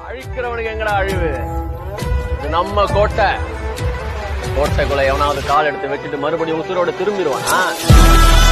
அழிக்கிறவனுக்கு எங்கடா அழிவு? இது நம்ம கோட்டை. கோட்டைக்குள்ள எவனாவது கால் எடுத்து வச்சுட்டு மறுபடியும் உசுரோட திரும்பிடுவானா?